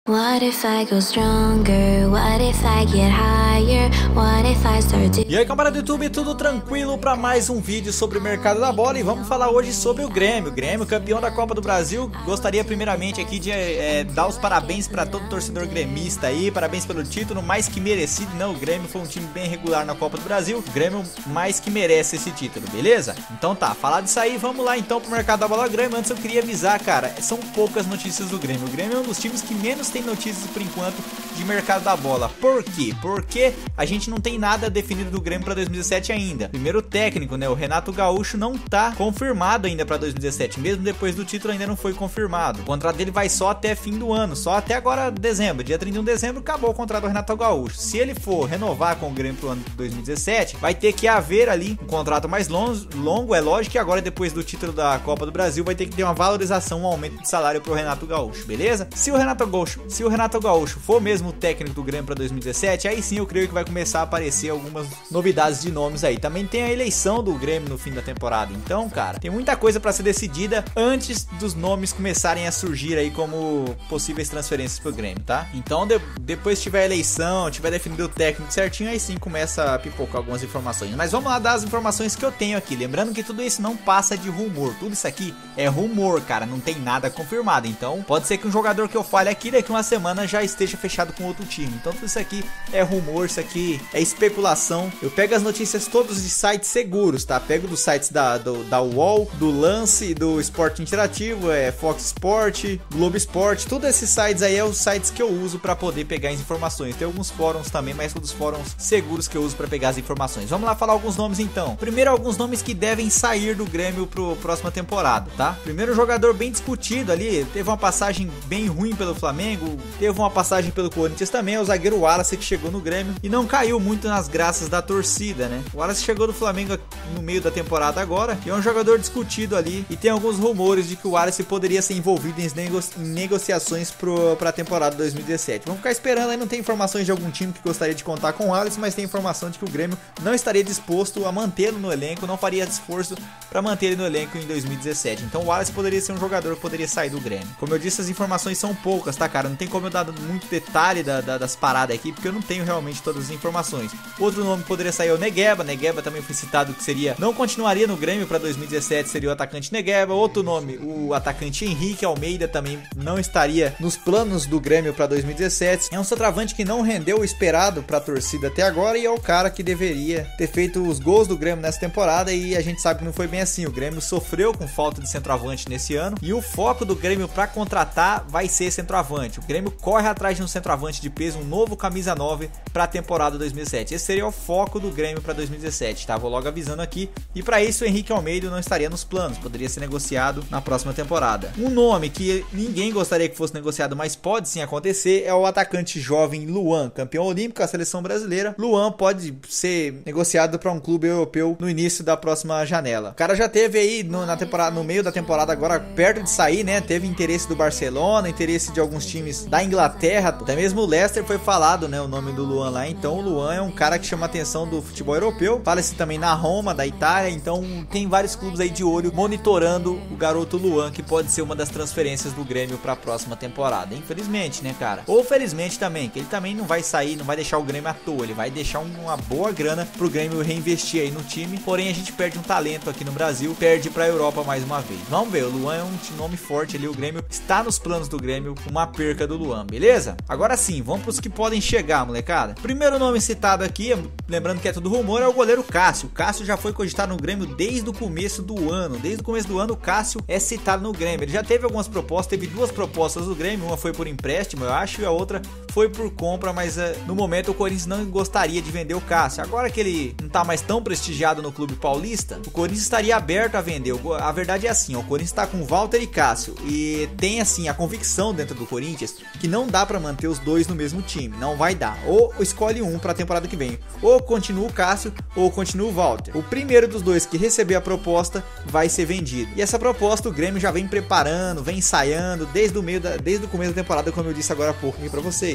What if I go stronger? What if I get higher? What if I start to... E aí, camarada do YouTube, tudo tranquilo para mais um vídeo sobre o mercado da bola. E vamos falar hoje sobre o Grêmio. Grêmio, campeão da Copa do Brasil. Gostaria primeiramente aqui de dar os parabéns para todo torcedor gremista aí. Parabéns pelo título, mais que merecido, né? O Grêmio foi um time bem regular na Copa do Brasil. O Grêmio mais que merece esse título, beleza? Então tá, falar disso aí, vamos lá então pro mercado da bola Grêmio. Antes eu queria avisar, cara, são poucas notícias do Grêmio. O Grêmio é um dos times que menos tem notícias por enquanto de mercado da bola. Por quê? Porque a gente não tem nada definido do Grêmio para 2017 ainda. Primeiro, o técnico, né? O Renato Gaúcho não tá confirmado ainda para 2017. Mesmo depois do título ainda não foi confirmado. O contrato dele vai só até fim do ano, só até agora dezembro. Dia 31 de dezembro acabou o contrato do Renato Gaúcho. Se ele for renovar com o Grêmio pro ano de 2017, vai ter que haver ali um contrato mais longo. É lógico que agora, depois do título da Copa do Brasil, vai ter que ter uma valorização, um aumento de salário pro Renato Gaúcho, beleza? Se o Renato Gaúcho for mesmo o técnico do Grêmio para 2017, aí sim eu creio que vai começar a aparecer algumas novidades de nomes aí. Também tem a eleição do Grêmio no fim da temporada. Então, cara, tem muita coisa para ser decidida antes dos nomes começarem a surgir aí como possíveis transferências pro Grêmio, tá? Então, depois tiver a eleição, tiver definido o técnico certinho, aí sim começa a pipocar algumas informações. Mas vamos lá dar as informações que eu tenho aqui. Lembrando que tudo isso não passa de rumor. Tudo isso aqui é rumor, cara. Não tem nada confirmado. Então, pode ser que um jogador que eu fale aqui daqui uma semana já esteja fechado com outro time. Então tudo isso aqui é rumor, isso aqui é especulação. Eu pego as notícias todas de sites seguros, tá? Pego dos sites da UOL, do Lance, do Esporte Interativo, Fox Sport, Globo Esporte. Todos esses sites aí é os sites que eu uso para poder pegar as informações. Tem alguns fóruns também, mas todos os fóruns seguros que eu uso para pegar as informações. Vamos lá falar alguns nomes então. Primeiro, alguns nomes que devem sair do Grêmio pro próxima temporada, tá? Primeiro, um jogador bem discutido ali, teve uma passagem bem ruim pelo Flamengo, teve uma passagem pelo Corinthians também, é o zagueiro Wallace, que chegou no Grêmio e não caiu muito nas graças da torcida, né? O Wallace chegou do Flamengo no meio da temporada agora e é um jogador discutido ali, e tem alguns rumores de que o Wallace poderia ser envolvido em negociações para a temporada 2017. Vamos ficar esperando aí, não tem informações de algum time que gostaria de contar com o Wallace, mas tem informação de que o Grêmio não estaria disposto a mantê-lo no elenco, não faria esforço para manter ele no elenco em 2017. Então o Wallace poderia ser um jogador que poderia sair do Grêmio. Como eu disse, as informações são poucas, tá, cara? Não tem como eu dar muito detalhe das paradas aqui, porque eu não tenho realmente todas as informações. Outro nome que poderia sair é o Negueba. Negueba também foi citado que não continuaria no Grêmio para 2017, seria o atacante Negueba. Outro nome, o atacante Henrique Almeida, também não estaria nos planos do Grêmio para 2017. É um centroavante que não rendeu o esperado para a torcida até agora e é o cara que deveria ter feito os gols do Grêmio nessa temporada, e a gente sabe que não foi bem assim. O Grêmio sofreu com falta de centroavante nesse ano e o foco do Grêmio para contratar vai ser centroavante. O Grêmio corre atrás de um centroavante de peso, um novo camisa 9 para a temporada 2017. Esse seria o foco do Grêmio para 2017, tá? Vou logo avisando aqui. E para isso o Henrique Almeida não estaria nos planos, poderia ser negociado na próxima temporada. Um nome que ninguém gostaria que fosse negociado, mas pode sim acontecer, é o atacante jovem Luan, campeão olímpico da seleção brasileira. Luan pode ser negociado para um clube europeu no início da próxima janela. O cara já teve aí no meio da temporada, agora perto de sair, né? Teve interesse do Barcelona, interesse de alguns times da Inglaterra, até mesmo o Leicester foi falado, né, o nome do Luan lá. Então o Luan é um cara que chama a atenção do futebol europeu. Fala-se também na Roma, da Itália. Então tem vários clubes aí de olho monitorando o garoto Luan, que pode ser uma das transferências do Grêmio para a próxima temporada. Infelizmente, né, cara? Ou felizmente também, que ele também não vai sair, não vai deixar o Grêmio à toa. Ele vai deixar uma boa grana pro Grêmio reinvestir aí no time. Porém, a gente perde um talento aqui no Brasil, perde pra Europa mais uma vez. Vamos ver, o Luan é um nome forte ali. O Grêmio está nos planos do Grêmio uma perca do Luan, beleza? Agora sim, vamos pros que podem chegar, molecada. Primeiro nome citado aqui, lembrando que é tudo rumor, é o goleiro Cássio. O Cássio já foi cogitado no Grêmio desde o começo do ano. Desde o começo do ano, o Cássio é citado no Grêmio. Ele já teve algumas propostas, teve duas propostas do Grêmio. Uma foi por empréstimo, eu acho, e a outra foi por compra, mas no momento o Corinthians não gostaria de vender o Cássio. Agora que ele não tá mais tão prestigiado no clube paulista, o Corinthians estaria aberto a vender. A verdade é assim, ó, o Corinthians tá com Walter e Cássio, e tem assim a convicção dentro do Corinthians que não dá pra manter os dois no mesmo time, não vai dar. Ou escolhe um pra temporada que vem, ou continua o Cássio ou continua o Walter. O primeiro dos dois que receber a proposta vai ser vendido. E essa proposta o Grêmio já vem preparando, vem ensaiando desde o começo da temporada, como eu disse agora há pouco aqui pra vocês.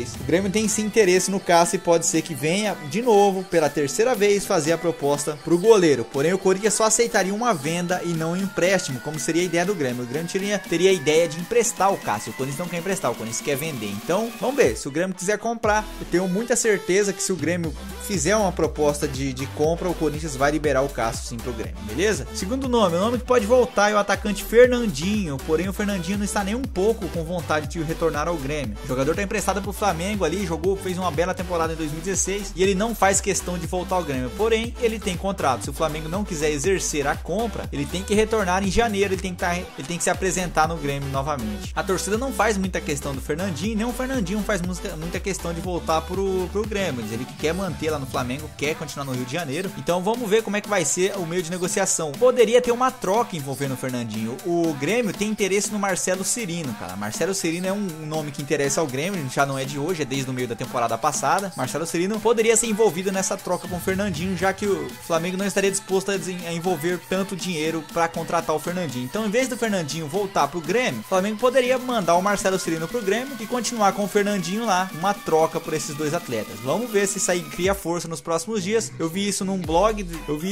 vez. O Grêmio tem sim interesse no Cássio e pode ser que venha de novo, pela terceira vez, fazer a proposta pro goleiro. Porém, o Corinthians só aceitaria uma venda e não um empréstimo, como seria a ideia do Grêmio. O Grêmio teria a ideia de emprestar o Cássio. O Corinthians não quer emprestar, o Corinthians quer vender. Então, vamos ver. Se o Grêmio quiser comprar, eu tenho muita certeza que se o Grêmio fizer uma proposta de compra, o Corinthians vai liberar o Cássio sim pro Grêmio, beleza? Segundo nome, o nome que pode voltar é o atacante Fernandinho. Porém, o Fernandinho não está nem um pouco com vontade de retornar ao Grêmio. O jogador está emprestado pro Flamengo ali, fez uma bela temporada em 2016 e ele não faz questão de voltar ao Grêmio. Porém, ele tem contrato. Se o Flamengo não quiser exercer a compra, ele tem que retornar em janeiro, ele tem que se apresentar no Grêmio novamente. A torcida não faz muita questão do Fernandinho, nem o Fernandinho faz muita questão de voltar pro Grêmio. Ele quer manter lá no Flamengo, quer continuar no Rio de Janeiro. Então vamos ver como é que vai ser o meio de negociação. Poderia ter uma troca envolvendo o Fernandinho. O Grêmio tem interesse no Marcelo Cirino, cara. Marcelo Cirino é um nome que interessa ao Grêmio, já não é de hoje, é desde o meio da temporada passada. Marcelo Cirino poderia ser envolvido nessa troca com o Fernandinho, já que o Flamengo não estaria disposto a envolver tanto dinheiro para contratar o Fernandinho. Então, em vez do Fernandinho voltar pro Grêmio, o Flamengo poderia mandar o Marcelo Cirino pro Grêmio e continuar com o Fernandinho lá, uma troca por esses dois atletas. Vamos ver se isso aí cria força nos próximos dias. Eu vi isso num blog,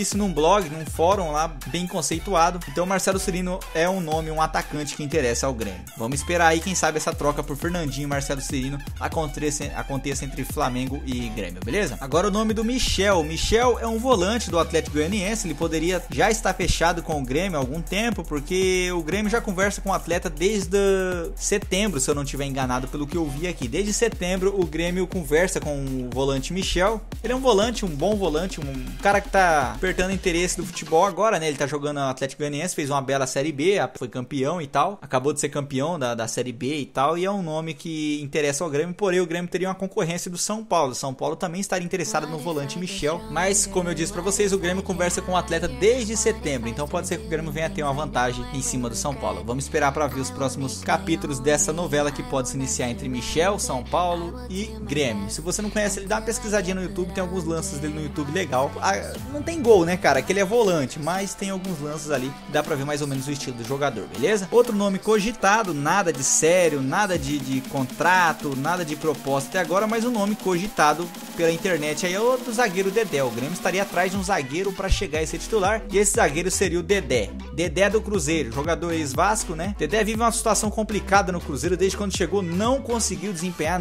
num fórum lá, bem conceituado. Então, o Marcelo Cirino é um nome, um atacante que interessa ao Grêmio. Vamos esperar aí, quem sabe essa troca por Fernandinho e Marcelo Cirino aconteça entre Flamengo e Grêmio, beleza? Agora o nome do Michel. Michel é um volante do Atlético Goianiense. Ele poderia já estar fechado com o Grêmio há algum tempo, porque o Grêmio já conversa com o atleta desde setembro, se eu não estiver enganado pelo que eu vi aqui. Desde setembro o Grêmio conversa com o volante Michel. Ele é um volante, um bom volante, um cara que tá despertando interesse do futebol agora, né? Ele tá jogando no Atlético Goianiense, fez uma bela Série B, foi campeão e tal. Acabou de ser campeão da Série B e tal, e é um nome que interessa ao Grêmio, porém o Grêmio teria uma concorrência do São Paulo. São Paulo também estaria interessado no volante Michel, mas como eu disse pra vocês, o Grêmio conversa com o atleta desde setembro, então pode ser que o Grêmio venha a ter uma vantagem em cima do São Paulo. Vamos esperar para ver os próximos capítulos dessa novela que pode se iniciar entre Michel, São Paulo e Grêmio. Se você não conhece ele, dá uma pesquisadinha no YouTube, tem alguns lances dele no YouTube legal. Não tem gol, né, cara, que ele é volante, mas tem alguns lances ali, dá pra ver mais ou menos o estilo do jogador, beleza? Outro nome cogitado, nada de sério, nada de contrato, nada de proposta até agora, mas um nome cogitado pela internet aí é o do zagueiro Dedé. O Grêmio estaria atrás de um zagueiro para chegar a ser titular, e esse zagueiro seria o Dedé. Dedé do Cruzeiro, jogador ex-Vasco, né? Dedé vive uma situação complicada no Cruzeiro, desde quando chegou não conseguiu desempenhar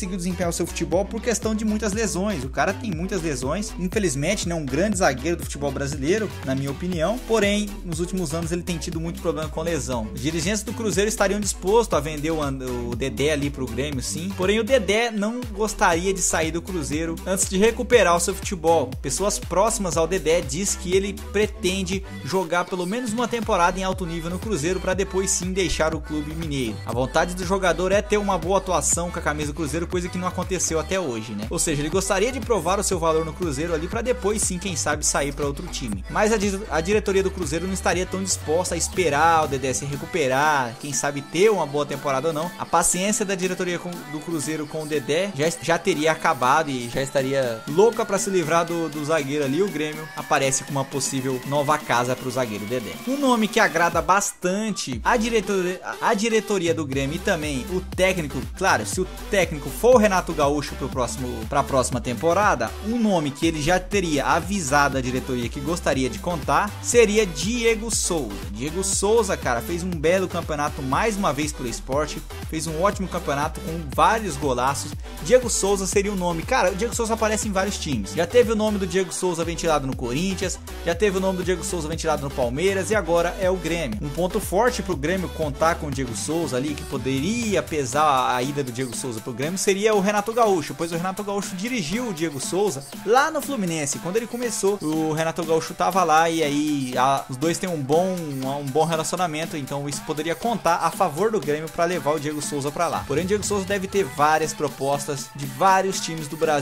o seu futebol por questão de muitas lesões. O cara tem muitas lesões, infelizmente, né? Um grande zagueiro do futebol brasileiro, na minha opinião, porém, nos últimos anos ele tem tido muito problema com lesão. Os dirigentes do Cruzeiro estariam dispostos a vender o Dedé ali pro Grêmio, sim, porém o Dedé não gostaria de sair do Cruzeiro antes de recuperar o seu futebol. Pessoas próximas ao Dedé diz que ele pretende jogar pelo menos uma temporada em alto nível no Cruzeiro para depois sim deixar o clube mineiro. A vontade do jogador é ter uma boa atuação com a camisa do Cruzeiro, coisa que não aconteceu até hoje, né? Ou seja, ele gostaria de provar o seu valor no Cruzeiro ali para depois sim, quem sabe, sair para outro time. Mas a diretoria do Cruzeiro não estaria tão disposta a esperar o Dedé se recuperar, quem sabe ter uma boa temporada ou não. A paciência da diretoria do Cruzeiro com o Dedé já teria acabado e já estaria louca para se livrar do zagueiro ali. O Grêmio aparece com uma possível nova casa para o zagueiro Dedé. Um nome que agrada bastante a diretoria do Grêmio e também o técnico, claro, se o técnico for o Renato Gaúcho para a próxima temporada, um nome que ele já teria avisado a diretoria que gostaria de contar seria Diego Souza. Diego Souza, cara, fez um belo campeonato mais uma vez pelo Sport, fez um ótimo campeonato com vários golaços. Diego Souza seria o nome, cara, o Diego Souza aparece em vários times. Já teve o nome do Diego Souza ventilado no Corinthians, já teve o nome do Diego Souza ventilado no Palmeiras e agora é o Grêmio. Um ponto forte pro Grêmio contar com o Diego Souza ali, que poderia pesar a ida do Diego Souza pro Grêmio, seria o Renato Gaúcho, pois o Renato Gaúcho dirigiu o Diego Souza lá no Fluminense. Quando ele começou, o Renato Gaúcho tava lá e aí os dois têm um bom relacionamento, então isso poderia contar a favor do Grêmio para levar o Diego Souza para lá. Porém, o Diego Souza deve ter várias propostas de vários times do Brasil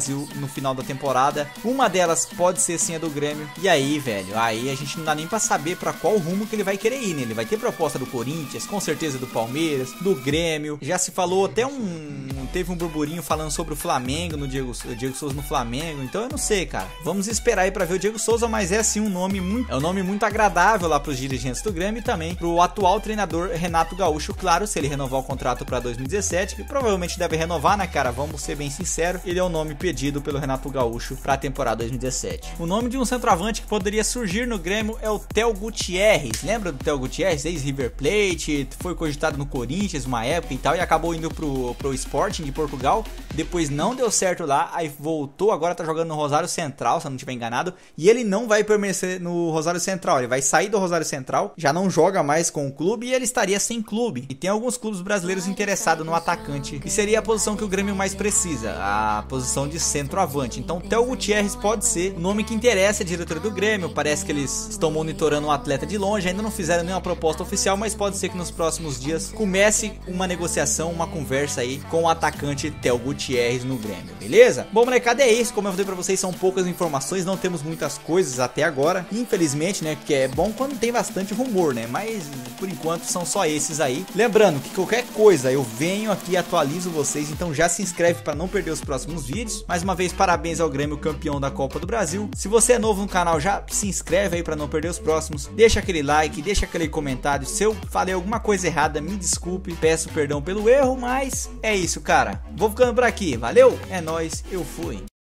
Brasil no final da temporada. Uma delas pode ser sim a do Grêmio. E aí, velho, aí a gente não dá nem pra saber pra qual rumo que ele vai querer ir, né? Ele vai ter proposta do Corinthians, com certeza do Palmeiras, do Grêmio. Já se falou até teve um burburinho falando sobre o Flamengo, o Diego Souza no Flamengo. Então eu não sei, cara. Vamos esperar aí pra ver o Diego Souza, mas é sim um nome muito agradável lá pros dirigentes do Grêmio e também pro atual treinador Renato Gaúcho, claro, se ele renovar o contrato pra 2017, que provavelmente deve renovar, né, cara? Vamos ser bem sinceros, ele é o nome pedido pelo Renato Gaúcho pra temporada 2017. O nome de um centroavante que poderia surgir no Grêmio é o Theo Gutierrez. Lembra do Theo Gutierrez, ex-River Plate, foi cogitado no Corinthians uma época e tal, e acabou indo pro Sporting de Portugal, depois não deu certo lá, aí voltou, agora tá jogando no Rosário Central, se eu não estiver enganado, e ele não vai permanecer no Rosário Central, ele vai sair do Rosário Central, já não joga mais com o clube e ele estaria sem clube. E tem alguns clubes brasileiros interessados no atacante, e seria a posição que o Grêmio mais precisa, a posição de centroavante. Então Theo Gutierrez pode ser o nome que interessa a diretoria do Grêmio. Parece que eles estão monitorando o atleta de longe, ainda não fizeram nenhuma proposta oficial, mas pode ser que nos próximos dias comece uma negociação, uma conversa aí com o atacante Theo Gutierrez no Grêmio, beleza? Bom, molecada, é isso. Como eu falei pra vocês, são poucas informações, não temos muitas coisas até agora, infelizmente, né, porque é bom quando tem bastante rumor, né, mas por enquanto são só esses aí. Lembrando que qualquer coisa eu venho aqui e atualizo vocês, então já se inscreve para não perder os próximos vídeos. Mais uma vez, parabéns ao Grêmio, campeão da Copa do Brasil. Se você é novo no canal, já se inscreve aí para não perder os próximos, deixa aquele like, deixa aquele comentário. Se eu falei alguma coisa errada, me desculpe, peço perdão pelo erro, mas é isso, cara. Vou ficando por aqui, valeu, é nóis, eu fui.